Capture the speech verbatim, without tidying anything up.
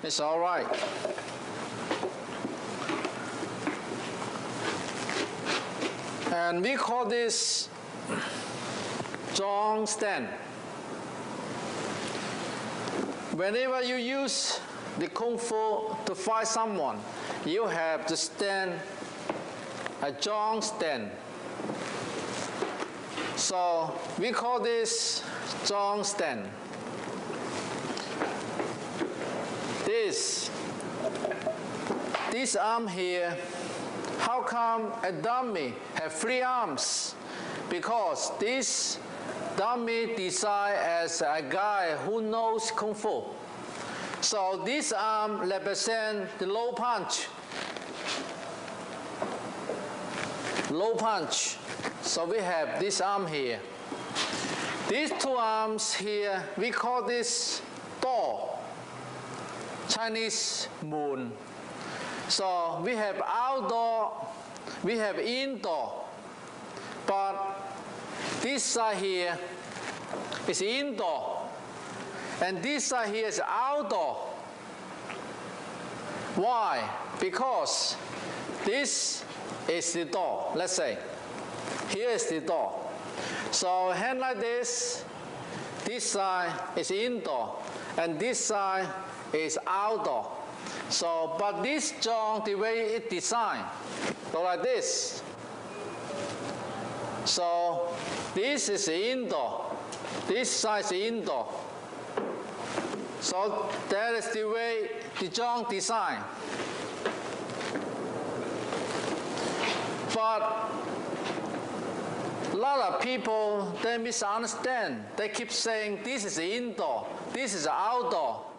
It's all right. And we call this Jong stand. Whenever you use the Kung Fu to fight someone, you have to stand a Jong stand. So we call this Jong stand. This, this arm here, how come a dummy have three arms? Because this dummy designed as a guy who knows Kung Fu. So this arm represents the low punch. Low punch. So we have this arm here. These two arms here, we call this door. Chinese moon. So we have outdoor, we have indoor. But this side here is indoor. And this side here is outdoor. Why? Because this is the door, let's say. Here is the door. So hand like this, this side is indoor, and this side is outdoor. So, but this Jong, the way it's designed, go like this. So, this is indoor, this side is indoor. So, that is the way the Jong design. But a lot of people, they misunderstand. They keep saying this is indoor, this is outdoor.